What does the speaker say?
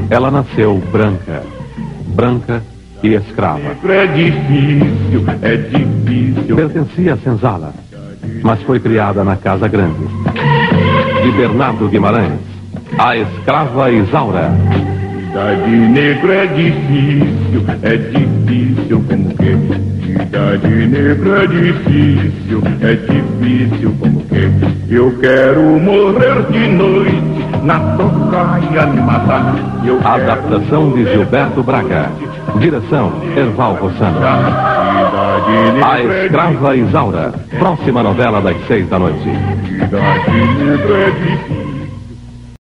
Ela nasceu branca, branca e escrava. É difícil, é difícil. Pertencia a senzala, mas foi criada na Casa Grande. De Bernardo Guimarães, a escrava Isaura. Cidade negra é difícil como que? Cidade negra é difícil como que? Eu quero morrer de noite na tocaia me matar. Adaptação de Gilberto Braga. Direção, Erval Rossano. A escrava Isaura. Próxima novela das 6 da noite. Cidade negra é difícil.